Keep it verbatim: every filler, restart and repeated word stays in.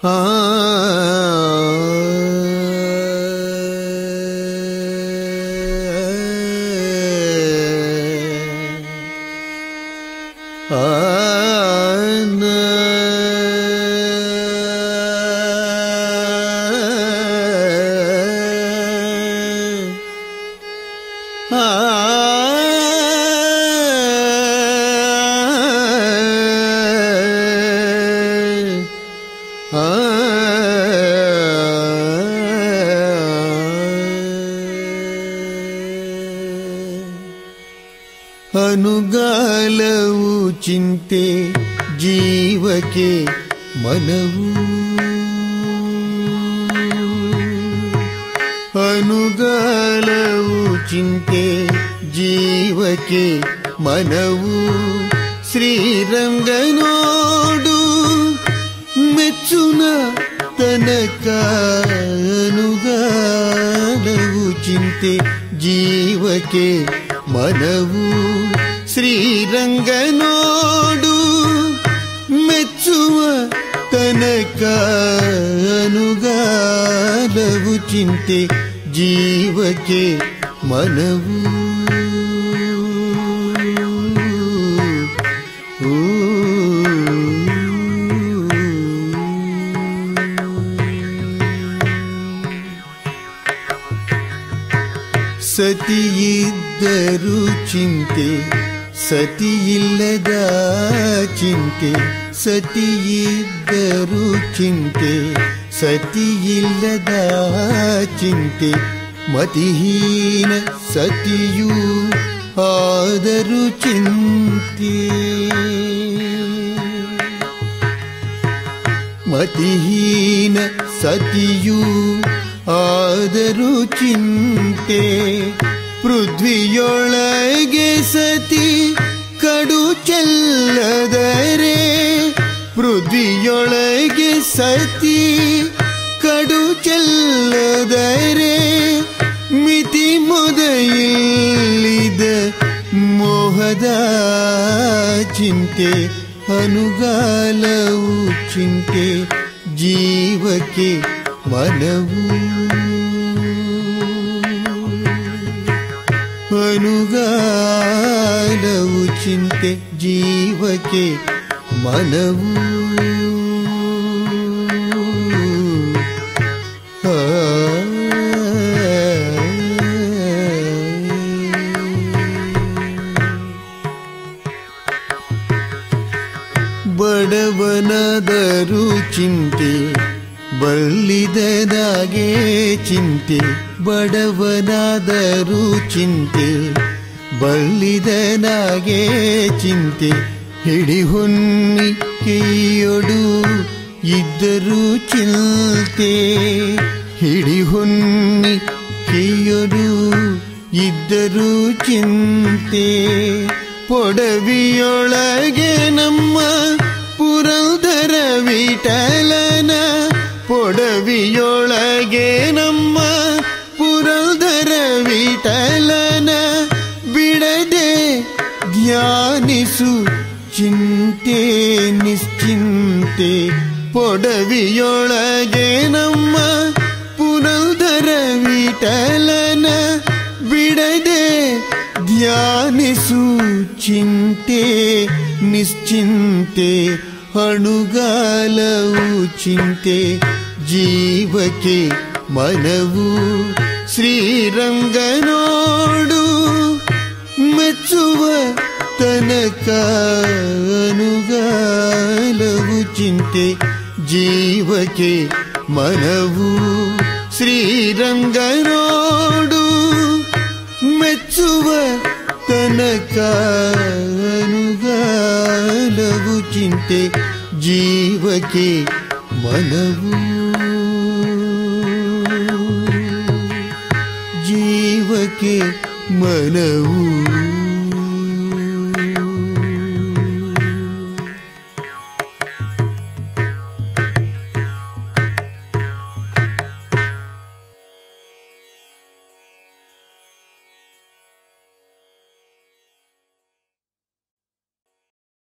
ಆ ಅನುಗಾಲವು ಚಿಂತೆ ಜೀವಕ್ಕೆ ಮನವು ಅನುಗಾಲವು ಚಿಂತೆ ಜೀವಕ್ಕೆ ಮನವು ಶ್ರೀರಂಗನೋಡು ಮೆಚ್ಚುನ ತನಕ ಅನುಗಾಲವು ಚಿಂತೆ ಜೀವಕ್ಕೆ ಮನವು ಶ್ರೀರಂಗನೋಡು ಮೆಚ್ಚುವ ತನಕ ಅನುಗಾಲವು ಚಿಂತೆ ಜೀವಕ್ಕೆ ಮನವು ಸತಿಯಿದ್ದರೂ ಚಿಂತೆ ಸತಿಯಿಲ್ಲದ ಚಿಂತೆ ಸತಿಯಿದ್ದರೂ ಚಿಂತೆ ಸತಿಯಿಲ್ಲದ ಚಿಂತೆ ಮತಿಹೀನ ಸತಿಯೂ ಆದರೂ ಚಿಂತೆ ಮತಿಹೀನ ಸತಿಯೂ ಆದರೂ ಚಿಂತೆ ಪೃಥ್ವಿಯೊಳಗೆ ಸತಿ ಕಡು ಚೆಲ್ಲದರೆ ಪೃಥ್ವಿಯೊಳಗೆ ಸತಿ ಕಡು ಚೆಲ್ಲದರೆ ಮಿತಿ ಮೊದಲಿದ ಮೋಹದ ಚಿಂತೆ ಅನುಗಾಲವು ಚಿಂತೆ ಜೀವಕ್ಕೆ ಮನವು ಅನುಗಾಲವು ಚಿಂತೆ ಜೀವಕ್ಕೆ ಮನವು ಬಡವನಾದರೂ ಚಿಂತೆ ಬಲ್ಲಿದನಾಗೆ ಚಿಂತೆ ಬಡವನಾದರೂ ಚಿಂತೆ ಬಲ್ಲಿದನಾಗೆ ಚಿಂತೆ ಹಿಡಿಹೊನ್ನಿ ಕೈಯೊಡು ಇದ್ದರೂ ಚಿಂತೆ ಹಿಡಿಹೊನ್ನಿ ಕೈಯೊಡು ಇದ್ದರೂ ಚಿಂತೆ ಪೊಡವಿಯೊಳಗೆ ನಮ್ಮ ಪುರಂದರ ವಿಠಲನ ಪೊಡವಿಯೊಳಗೆ ನಮ್ಮ ಪುರಂದರ ವಿಠಲನ ಬಿಡದೆ ಧ್ಯಾನಿಸು ಚಿಂತೆ ನಿಶ್ಚಿಂತೆ ಪೊಡವಿಯೊಳಗೆ ನಮ್ಮ ಪುರಂದರ ವಿಠಲನ ಬಿಡದೆ ಧ್ಯಾನಿಸು ಚಿಂತೆ ನಿಶ್ಚಿಂತೆ ಅಣುಗಾಲವು ಚಿಂತೆ ಜೀವಕ್ಕೆ ಮನವು ಶ್ರೀರಂಗನೋಡು ಮೆಚ್ಚುವ ತನಕ ಅನುಗಾಲವು ಚಿಂತೆ ಜೀವಕ್ಕೆ ಮನವು ಶ್ರೀರಂಗನೋಡು ಮೆಚ್ಚುವ ತನಕ ಅನುಗಾಲವು ಚಿಂತೆ ಜೀವಕ್ಕೆ ಮನವು ಜೀವಕ್ಕೆ ಮನವು